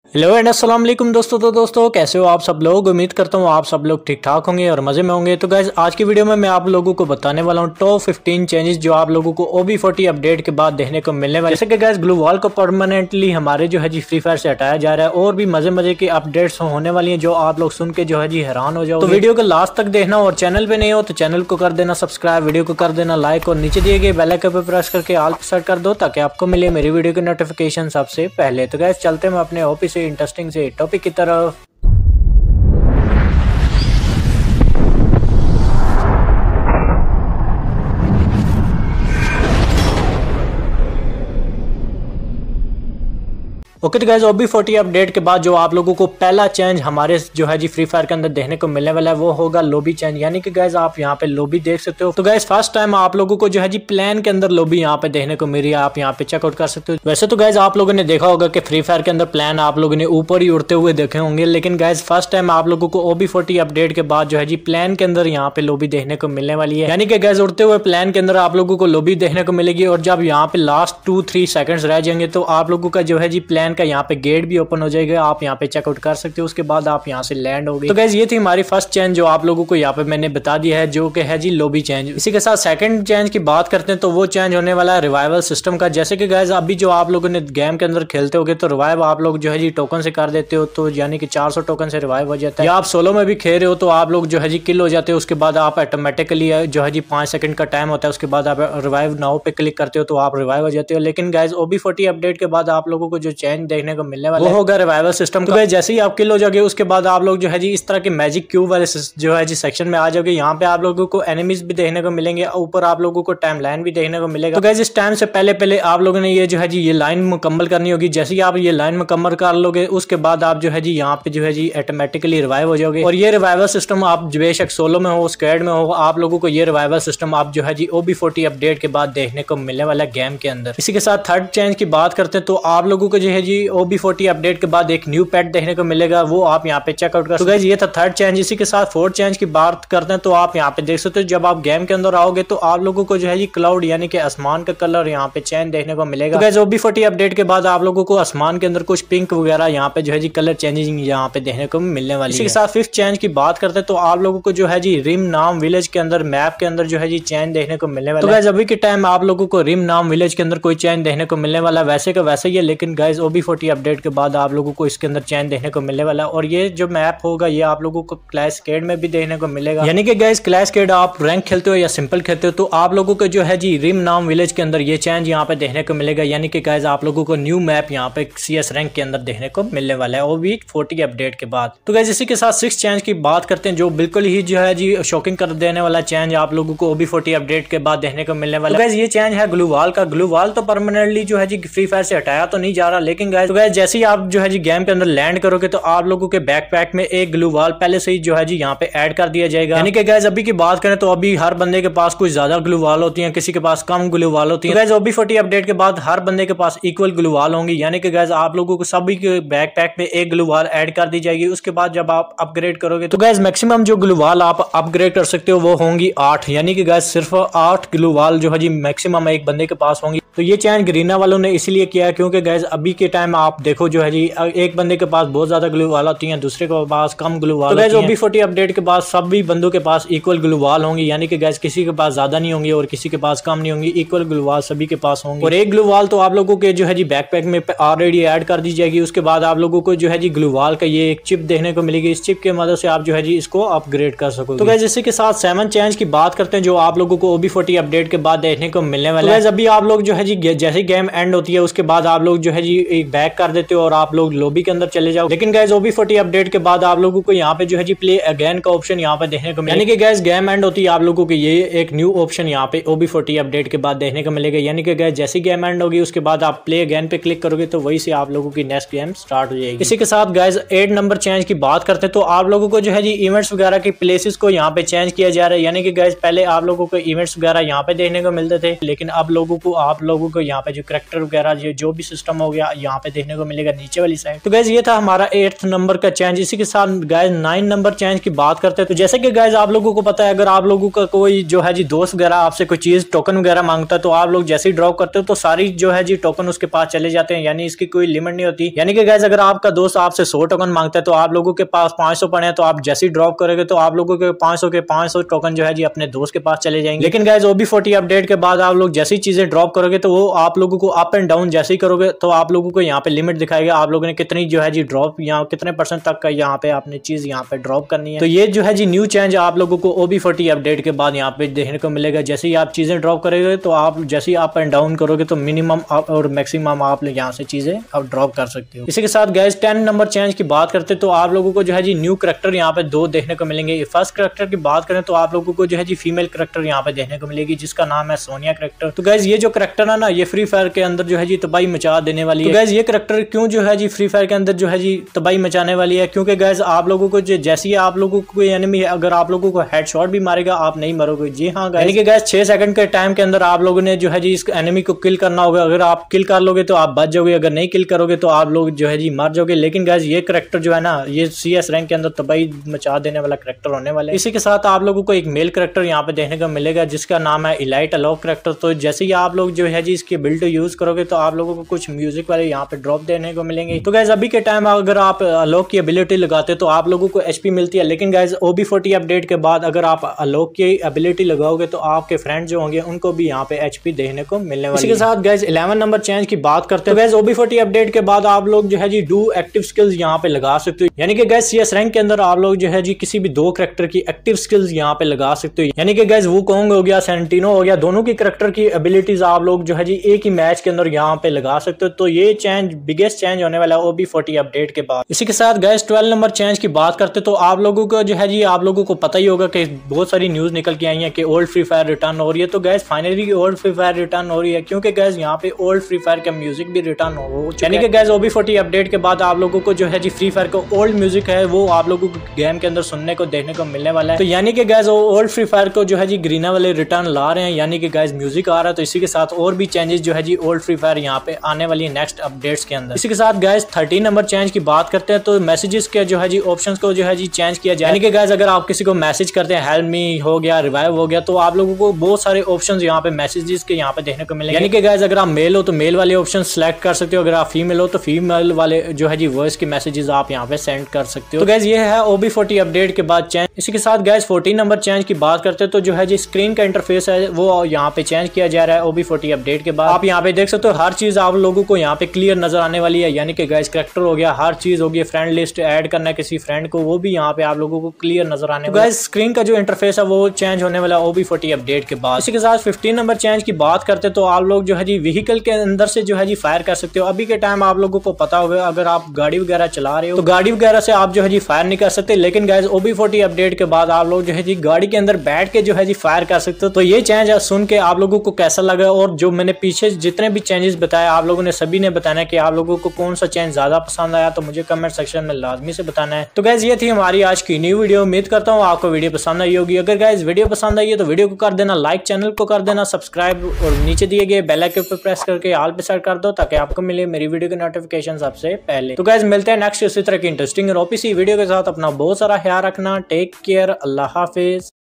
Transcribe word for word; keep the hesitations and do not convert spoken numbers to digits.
Hello and अस्सलाम वालेकुम दोस्तों। तो दोस्तों कैसे हो आप सब लोग। उम्मीद करता हूँ आप सब लोग ठीक ठाक होंगे और मजे में होंगे। तो गाइज आज की वीडियो में मैं आप लोगों को बताने वाला हूँ टॉप फिफ्टीन चेंजेस जो आप लोगों को ओ बी फोर्टी अपडेट के बाद देखने को मिलने वाले। जैसे कि गाइज ग्लू वॉल को परमानेंटली हमारे जो है जी फ्री फायर से हटाया जा रहा है और भी मजे मजे की अपडेट्स होने वाली है जो आप लोग सुन के जो है जी हैरान हो जाओ। तो वीडियो को लास्ट तक देखना और चैनल पे नहीं हो तो चैनल को कर देना सब्सक्राइब, वीडियो को कर देना लाइक और नीचे दिए गए बेल आइकन पे प्रेस करके ऑल पे सेट कर दो ताकि आपको मिले मेरी वीडियो की नोटिफिकेशन सबसे पहले। तो गाइज चलते हैं अपने ओपी से इंटरेस्टिंग से टॉपिक की तरफ। ओके तो guys O B forty update के बाद जो आप लोगों को पहला चेंज हमारे जो है जी फ्री फायर के अंदर देखने को मिलने वाला है वो होगा लॉबी चेंज। यानी कि गाइज आप यहाँ पे लॉबी देख सकते हो। तो गाइज फर्स्ट टाइम आप लोगों को जो है जी प्लान के अंदर लॉबी यहाँ पे देखने को मिल रही है, आप यहाँ पे चेकआउट कर सकते हो। वैसे तो गाइज आप लोगों ने देखा होगा कि फ्री फायर के अंदर प्लान आप लोगों ने ऊपर ही उड़ते हुए देखे होंगे, लेकिन गाइज फर्स्ट टाइम आप लोगों को ओ बी फोर्टी अपडेट के बाद जो है जी प्लान के अंदर यहाँ पे लॉबी देखने को मिलने वाली है। यानी कि गाइज उड़ते हुए प्लान के अंदर आप लोगों को लॉबी देखने को मिलेगी और जब यहाँ पे लास्ट टू थ्री सेकंड्स रह जाएंगे तो आप लोगों का जो है जी प्लान का यहाँ पे गेट भी ओपन हो जाएगा, आप यहाँ पे चेकआउट कर सकते हो। उसके बाद आप यहाँ से लैंड हो गए। तो गाइज ये थी हमारी फर्स्ट चेंज जो आप लोगों को यहाँ पे मैंने बता दिया है जो कि है जी लॉबी चेंज। इसी के साथ सेकंड चेंज की बात करते हैं तो वो चेंज होने वाला है रिवाइवल सिस्टम का। जैसे कि गाइज अभी जो आप लोगों ने गेम के अंदर खेलते होगे तो रिवाइव आप लोग जो है जी टोकन से कर देते हो, तो यानी कि चार सौ टोकन से रिवाइव हो जाता है। या आप सोलो में भी खेल रहे हो तो आप लोग जो है जी किल हो जाते हो, उसके बाद आप ऑटोमेटिकली जो है जी पांच सेकंड का टाइम होता है, उसके बाद आप रिवाइव नाउ पे क्लिक करते हो तो आप रिवाइव हो जाते हो। लेकिन guys O B forty update के बाद आप लोगों को जो चेंज देखने को मिलने वाला वो होगा रिवाइवल सिस्टम। तो जैसे ही आप किल हो जाओगे उसके बाद आप लोग जो है जी इस तरह के मैजिक क्यूब वाले जो है जी सेक्शन में आ जाओगे। यहाँ पे आप लोगों को एनिमीज भी देखने को मिलेंगे, ऊपर आप लोगों को टाइम लाइन भी देखने को मिलेगा। तो गाइस इस टाइम से पहले पहले आप लोगों ने ये जो है जी ये लाइन मुकम्मल करनी होगी। जैसे ही आप ये लाइन मुकम्मल कर लोगे उसके बाद आप जो है जी यहाँ पे जो है जी ऑटोमेटिकली रिवाइव हो जाओगे। और ये रिवाइवल सिस्टम आप बेशक सोलो में हो स्क्वाड में हो, आप लोगों को ये रिवाइवल सिस्टम आप जो है जी ओ बी फोर्टी अपडेट के बाद देखने को मिलने वाला गेम के अंदर। इसी के साथ थर्ड चेंज की बात करते हैं तो आप लोगों को जो है जी ओ बी फोर्टी अपडेट के बाद एक न्यू पेट देखने को मिलेगा, वो आप यहाँ पे चेकआउट कर। तो गाइस ये था थर्ड चेंज। इसी के साथ फोर्थ चेंज की बात करते हैं तो आप यहाँ पे देख सकते हो जब आप गेम के अंदर आओगे तो आप लोगों को जो है जी क्लाउड यानी कि आसमान का कलर यहाँ पे चेंज देखने को मिलेगा। तो guys O B forty update के बाद आप लोगों को आसमान के अंदर कुछ पिंक वगैरह यहाँ पे जो है जी कलर चेंजिंग यहाँ पे देखने को मिलने वाली है। इसी के साथ फिफ्थ चेंज की बात करते हैं तो आप लोगों को जो है जी रिम नाम विलेज के अंदर मैप के अंदर जो है जी चेंज देखने को मिलने वाला है। तो गाइस अभी के टाइम आप लोगों को रिम नाम विलेज के अंदर कोई चेंज देखने को मिलने वाला वैसे का वैसे ही है, लेकिन guys O B forty update के बाद आप लोगों को इसके अंदर चेंज देखने को मिलने वाला है। और ये जो मैप होगा ये आप लोगों को क्लैश केड में भी देखने को मिलेगा। यानी कि गाइस क्लैश केड आप रैंक खेलते हो या सिंपल खेलते हो तो आप लोगों को जो है जी रिम नाम विलेज के अंदर ये चेंज यहाँ पे देखने को मिलेगा। यानी कि गाइस आप लोगों को न्यू मैप यहाँ पे सी एस रैंक के अंदर देखने को मिलने वाला है ओ बी फोर्टी अपडेट के बाद। तो गाइस इसी के साथ सिक्स चेंज की बात करते हैं जो बिल्कुल ही जो है जी शॉकिंग कर देने वाला चेंज आप लोगों को ओ बी फोर्टी अपडेट के बाद देखने को मिलने वाला है। तो गाइस ये चेंज है ग्लू वॉल का। ग्लू वॉल तो परमानेंटली जो है जी फ्री फायर से हटाया तो नहीं जा रहा, लेकिन गाइस तो गाइस जैसे ही आप जो है जी गेम के अंदर लैंड करोगे तो आप लोगों के बैकपैक में एक ग्लू वॉल पहले से ही जो है जी यहाँ पे ऐड कर दिया जाएगा। यानी कि गाइस अभी की बात करें तो अभी हर बंदे के पास कुछ ज्यादा ग्लू वॉल होती है, किसी के पास कम ग्लू वॉल होती है। तो guys O B forty update के बाद हर बंदे के पास इक्वल ग्लू वॉल होंगी। यानी कि गाइस आप लोगों को सभी के बैकपैक में एक ग्लू वॉल ऐड कर दी जाएगी। उसके बाद जब आप अपग्रेड करोगे तो गाइस मैक्सिमम जो ग्लू वॉल आप अपग्रेड कर सकते हो वो होंगी आठ। यानी कि गाइस सिर्फ आठ ग्लू वॉल जो है जी मैक्सिमम एक बंदे के पास होंगी। तो ये चेंज ग्रीना वालों ने इसलिए किया है क्योंकि गाइस अभी के टाइम आप देखो जो है जी एक बंदे के पास बहुत ज्यादा ग्लू वॉल होती है, दूसरे के पास कम ग्लू वॉल। तो guys O B forty update के बाद सभी बंदों के पास इक्वल ग्लू वॉल होंगी। यानी कि गाइस किसी के पास ज्यादा नहीं होंगी और किसी के पास कम नहीं होंगी, इक्वल ग्लू वॉल सभी के पास होंगी। और एक ग्लू वॉल तो आप लोगों के जो है जी बैकपैक में ऑलरेडी ऐड कर दी जाएगी। उसके बाद आप लोगों को जो है जी ग्लू वॉल का ये एक चिप देखने को मिलेगी। इस चिप की मदद से आप जो है जी इसको अपग्रेड कर सकोगे। तो गाइस इसी के साथ सेवन चेंज की बात करते हैं जो आप लोगों को ओ बी फोर्टी अपडेट के बाद देखने को मिलने वाला है। अभी आप लोग जो है जी जैसे गेम एंड होती है उसके बाद आप लोग जो है जी बैक कर देते हो और आप लोग लॉबी के अंदर चले जाओ। लेकिन guys O B forty update के बाद आप लोगों को यहाँ पे जो है जी प्ले अगेन का ऑप्शन यहाँ पे देखने को मिलेगा। यानी कि गाइस गेम एंड होती है आप लोगों को ये एक न्यू ऑप्शन यहाँ पे ओ बी फोर्टी अपडेट के बाद देखने को मिलेगा। यानी कि गाइस जैसी गेम एंड होगी उसके बाद आप प्ले अगेन पे क्लिक करोगे तो वही से आप लोगों की नेक्स्ट गेम स्टार्ट हो जाएगी। इसी के साथ गाइस एट नंबर चेंज की बात करते हैं तो आप लोगों को जो है जी इवेंट्स वगैरह के प्लेसेस को यहाँ पे चेंज किया जा रहा है। यानी कि गाइस पहले आप लोगों को इवेंट्स वगैरह यहाँ पे देखने को मिलते थे, लेकिन अब लोगों को आप लोगों को यहाँ पे जो करैक्टर वगैरह जो भी सिस्टम हो गया यहाँ यहाँ पे देखने को मिलेगा नीचे वाली साइड। तो गाइज ये था हमारा एट्थ नंबर का चेंज। इसी के साथ गाइज नाइन नंबर चेंज की बात करते हैं। तो जैसे कि गाइज आप लोगों को पता है, अगर आप लोगों का कोई जो है जी दोस्त वगैरह आपसे कोई चीज टोकन वगैरह मांगता है, तो आप लोग जैसे ही ड्रॉप करते हो तो सारी जो है जी टोकन उसके पास चले जाते हैं, यानी इसकी कोई लिमिट नहीं होती। यानी कि गाइज अगर आपका दोस्त आपसे सौ टोकन मांगता है तो आप लोगों के पास पांच सौ पड़े हैं, तो आप जैसे ही ड्रॉप करोगे तो आप लोगों के पांच सौ के पांच सौ टोकन जो है जी अपने दोस्त के पास चले जाएंगे। लेकिन guys O B forty update के बाद आप लोग जैसी चीजें ड्रॉप करोगे तो वो आप लोगों को अप एंड डाउन जैसे ही करोगे तो आप लोगों को यहाँ पे लिमिट दिखाएगा, आप लोगों ने कितनी जो है जी ड्रॉप यहाँ कितने परसेंट तक का यहाँ पे आपने चीज यहाँ पे ड्रॉप करनी है। तो ये जो है जी न्यू चेंज आप लोगों को ओ बी फोर्टी अपडेट के बाद यहाँ पे देखने को मिलेगा। जैसे ही आप चीजें ड्रॉप करोगे तो आप जैसे ही अप एंड डाउन करोगे तो मिनिमम और मैक्सिमम आप यहाँ से चीजें आप ड्रॉप कर सकते हो। इसी के साथ गाइस टेन नंबर चेंज की बात करते तो आप लोगों को जो है जी न्यू करेक्टर यहाँ पे दो देखने को मिलेंगे। फर्स्ट करेक्टर की बात करें तो आप लोगों को जो है जी फीमेल करेक्टर यहाँ पे देखने को मिलेगी, जिसका नाम है सोनिया करेक्टर। तो गाइस ये जो करेक्टर है ना, ये फ्री फायर के अंदर जो है जी तबाही मचा देने वाली है। तो गाइस ये करेक्टर क्यों जो है जी फ्री फायर के अंदर जो है जी तबाही मचाने वाली है, क्योंकि गाइस आप लोगों को जैसे ही आप लोगों को कोई एनिमी अगर आप लोगों को हेडशॉट भी मारेगा आप नहीं मरोगे। जी हाँ गाइस, यानी कि गाइस छह सेकंड के टाइम के अंदर आप लोगों ने जो है जी इस एनिमी को किल करना होगा। अगर आप किल कर लोगे तो आप बच जाओगे, अगर नहीं किल करोगे तो आप लोग जो है जी मर जाओगे। लेकिन गाइस ये करेक्टर जो है ना, ये सी एस रैंक के अंदर तबाही मचा देने वाला करेक्टर होने वाला है। इसी के साथ आप लोगों को एक मेल करेक्टर यहाँ पे देखने को मिलेगा, जिसका नाम है इलाइट अलोक करेक्टर। तो जैसे ही आप लोग जो है जी इसकी बिल्ड यूज करोगे तो आप लोगों को कुछ म्यूजिक वाले यहाँ पे ड्रॉप देने को मिलेंगे। तो गाइस अभी के टाइम अगर आप अलोक की एबिलिटी लगाते तो आप लोगों को एचपी मिलती है, लेकिन guys O B forty update के बाद अगर आप अलोक की एबिलिटी लगाओगे तो आपके फ्रेंड जो होंगे उनको भी यहाँ पे एचपी देखने को मिलने वाली है। इसी के साथ गाइस इलेवन नंबर चेंज की बात करते हैं। Guys O B forty update के बाद आप लोग जो है जी डू एक्टिव स्किल्स यहाँ पे लगा सकते हो, यानी कि गाइस सीएस रैंक के अंदर आप लोग जो है जी किसी भी दो करेक्टर की एक्टिव स्किल्स यहाँ पे लगा सकते हो। यानी कि गाइस वुकोंग हो गया, सेंटिनो हो गया, दोनों की करेक्टर की एबिलिटीज आप लोग जो है जी एक ही मैच के अंदर यहाँ पे लगा सकते हो। तो ये चेंज बिगेस्ट चेंज होने वाला है ओ बी फोर्टी अपडेट के बाद। इसी के साथ गाइस ट्वेल्व नंबर चेंज की बात करते तो आप लोगों को जो है जी आप लोगों को पता ही होगा कि बहुत सारी न्यूज निकल के आई है कि ओल्ड फ्री फायर रिटर्न हो रही है। तो guys finally old Free Fire return हो रही है, क्योंकि गाइस यहाँ पे ओल्ड फ्री फायर का म्यूजिक भी रिटर्न हो, यानी कि guys O B forty update के बाद आप लोगों को जो है जी फ्री फायर का ओल्ड म्यूजिक है वो आप लोगों को गेम के अंदर सुनने को देखने को मिलने वाला है। तो यानी कि गाइस ओल्ड फ्री फायर को जो है जी ग्रीना वाले रिटर्न ला रहे हैं, यानी कि गाइस म्यूजिक आ रहा है। तो इसी के साथ और भी चेंजेस जो है जी ओल्ड फ्री फायर यहाँ पे आने वाली है नेक्स्ट अपडेट्स के अंदर। इसी के साथ गाइस थर्टीन नंबर चेंज की बात करते हैं तो मैसेजेस के जो है जी ऑप्शंस को जो है जी चेंज किया जाए। यानी कि गाइस अगर आप किसी को मैसेज करते हैं, हेल्प मी हो गया, रिवाइव हो गया, तो आप लोगों को बहुत सारे ऑप्शंस यहाँ पे मैसेजेस के यहाँ पे देखने को मिलेंगे। यानी कि गाइस अगर आप मेल हो तो मेल वाले ऑप्शन सेलेक्ट कर सकते हो, अगर आप फीमेल हो तो फीमेल वाले जो है जी वॉइस के मैसेजेस आप यहाँ पे सेंड कर सकते हो। तो गाइस ये है ओ बी फोर्टी अपडेट के बाद चेंज। इसी के साथ गाइस फोर्टीन नंबर चेंज की बात करते हैं तो जो है जी स्क्रीन का इंटरफेस है वो यहाँ पे चेंज किया जा रहा है ओ बी फोर्टी अपडेट के बाद। आप यहाँ पे देख सकते हो हर चीज आप लोगों को यहाँ पे क्लियर नजर आने वाली है, यानी कि गाइस करेक्टर हो गया, हर चीज हो गई, फ्रेंड लिस्ट ऐड करना है किसी फ्रेंड को वो भी यहाँ पे आप लोगों को क्लियर नजर आने वाला है। गाइस स्क्रीन का जो इंटरफेस है वो चेंज होने वाला है ओ बी फोर्टी अपडेट के बाद। इसी के साथ फिफ्टीन नंबर चेंज की बात करते तो आप लोग जो है जी व्हीकल के अंदर से जो है जी फायर कर सकते हो। अभी के टाइम आप लोगों को पता होगा अगर आप गाड़ी वगैरह चला रहे हो तो गाड़ी वगैरह से आप जो है जी फायर नहीं कर सकते, लेकिन guys O B forty update के बाद आप लोग जो है जी गाड़ी के अंदर बैठ के जो है जी फायर कर सकते हो। तो ये चेंज सुन के आप लोगों को कैसा लगा, और जो मैंने पीछे जितने भी चेंजेस बताया आप लोगों ने सभी ने बताना है कि आप लोगों को कौन सा चेंज ज्यादा पसंद आया, तो मुझे कमेंट सेक्शन में लाजमी से बताना है। तो गाइस ये थी हमारी आज की न्यू वीडियो। उम्मीद करता हूँ आपको वीडियो पसंद आई होगी। अगर गाइस वीडियो पसंद आई है तो वीडियो को कर देना लाइक, चैनल को कर देना सब्सक्राइब, और नीचे दिए गए बेल आइकन पर प्रेस करके ऑल पे सेट कर दो ताकि आपको मिले मेरी वीडियो के नोटिफिकेशन सबसे पहले। तो गाइस मिलते हैं नेक्स्ट इसी तरह की इंटरेस्टिंग और ओपीसी वीडियो के साथ। अपना बहुत सारा ख्याल रखना, टेक केयर, अल्लाह हाफिज।